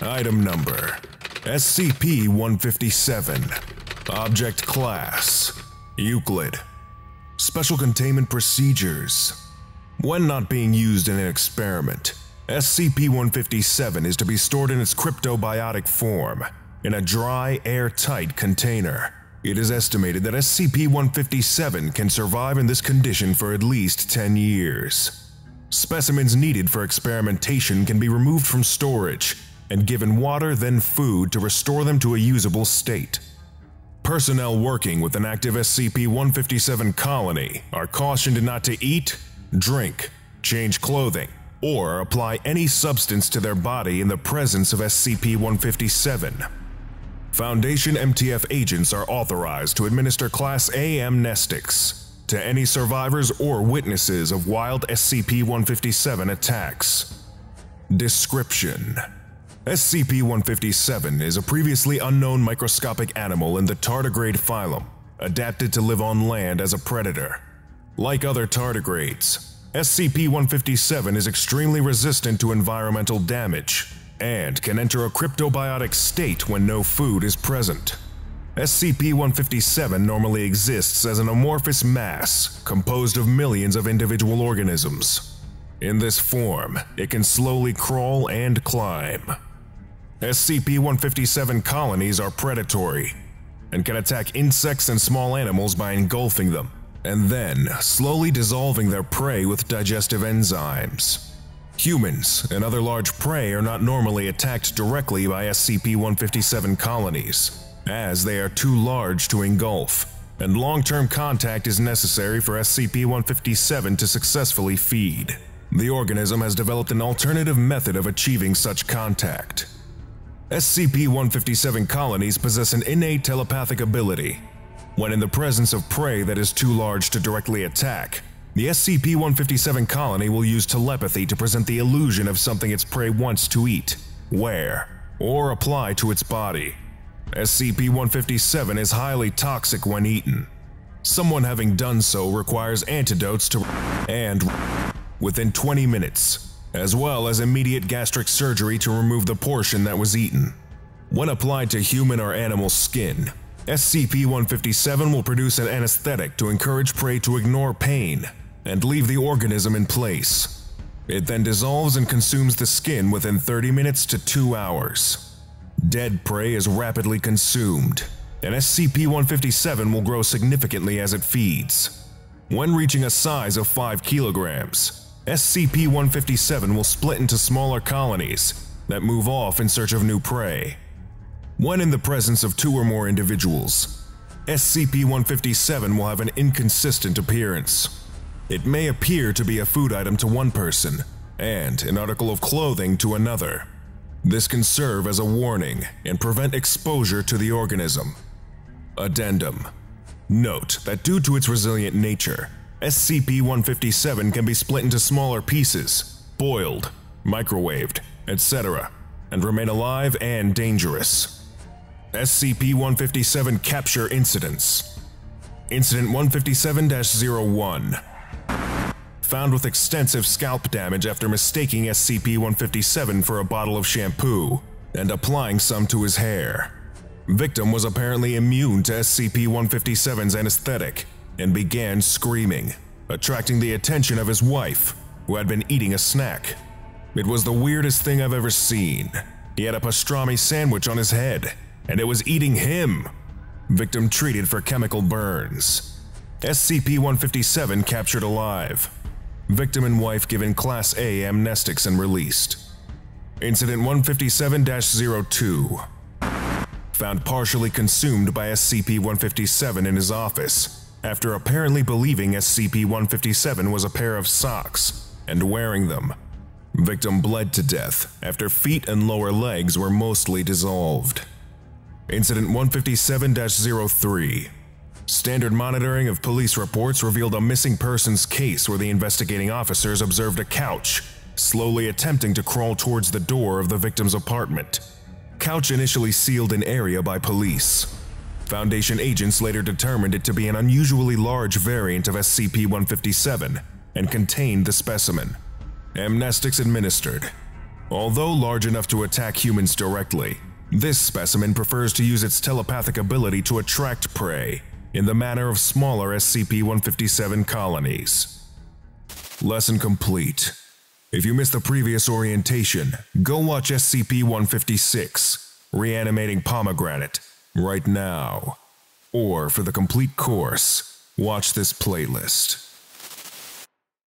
Item Number: SCP-157. Object Class: Euclid. Special Containment Procedures: when not being used in an experiment, SCP-157 is to be stored in its cryptobiotic form, in a dry, airtight container. It is estimated that SCP-157 can survive in this condition for at least 10 years. Specimens needed for experimentation can be removed from storage and given water then food to restore them to a usable state. Personnel working with an active SCP-157 colony are cautioned not to eat, drink, change clothing, or apply any substance to their body in the presence of SCP-157. Foundation MTF agents are authorized to administer Class A amnestics to any survivors or witnesses of wild SCP-157 attacks. Description: SCP-157 is a previously unknown microscopic animal in the tardigrade phylum, adapted to live on land as a predator. Like other tardigrades, SCP-157 is extremely resistant to environmental damage and can enter a cryptobiotic state when no food is present. SCP-157 normally exists as an amorphous mass composed of millions of individual organisms. In this form, it can slowly crawl and climb. SCP-157 colonies are predatory and can attack insects and small animals by engulfing them, and then slowly dissolving their prey with digestive enzymes. Humans and other large prey are not normally attacked directly by SCP-157 colonies, as they are too large to engulf, and long-term contact is necessary for SCP-157 to successfully feed. The organism has developed an alternative method of achieving such contact. SCP-157 colonies possess an innate telepathic ability. When in the presence of prey that is too large to directly attack, the SCP-157 colony will use telepathy to present the illusion of something its prey wants to eat, wear, or apply to its body. SCP-157 is highly toxic when eaten. Someone having done so requires antidotes within 20 minutes, as well as immediate gastric surgery to remove the portion that was eaten. When applied to human or animal skin, SCP-157 will produce an anesthetic to encourage prey to ignore pain and leave the organism in place. It then dissolves and consumes the skin within 30 minutes to 2 hours. Dead prey is rapidly consumed, and SCP-157 will grow significantly as it feeds. When reaching a size of 5 kilograms, SCP-157 will split into smaller colonies that move off in search of new prey. When in the presence of 2 or more individuals, SCP-157 will have an inconsistent appearance. It may appear to be a food item to one person and an article of clothing to another. This can serve as a warning and prevent exposure to the organism. Addendum: note that due to its resilient nature, SCP-157 can be split into smaller pieces, boiled, microwaved, etc., and remain alive and dangerous. SCP-157 Capture Incidents: Incident 157-01. Found with extensive scalp damage after mistaking SCP-157 for a bottle of shampoo and applying some to his hair. Victim was apparently immune to SCP-157's anesthetic and began screaming, attracting the attention of his wife, who had been eating a snack. It was the weirdest thing I've ever seen. He had a pastrami sandwich on his head, and it was eating him. Victim treated for chemical burns. SCP-157 captured alive. Victim and wife given Class A amnestics and released. Incident 157-02. Found partially consumed by SCP-157 in his office, after apparently believing SCP-157 was a pair of socks and wearing them. Victim bled to death after feet and lower legs were mostly dissolved. Incident 157-03. Standard monitoring of police reports revealed a missing persons case where the investigating officers observed a couch slowly attempting to crawl towards the door of the victim's apartment. Couch initially sealed an area by police. Foundation agents later determined it to be an unusually large variant of SCP-157 and contained the specimen. Amnestics administered. Although large enough to attack humans directly, this specimen prefers to use its telepathic ability to attract prey in the manner of smaller SCP-157 colonies. Lesson complete. If you missed the previous orientation, go watch SCP-156, Reanimating Pomegranate, right now. Or for the complete course, watch this playlist.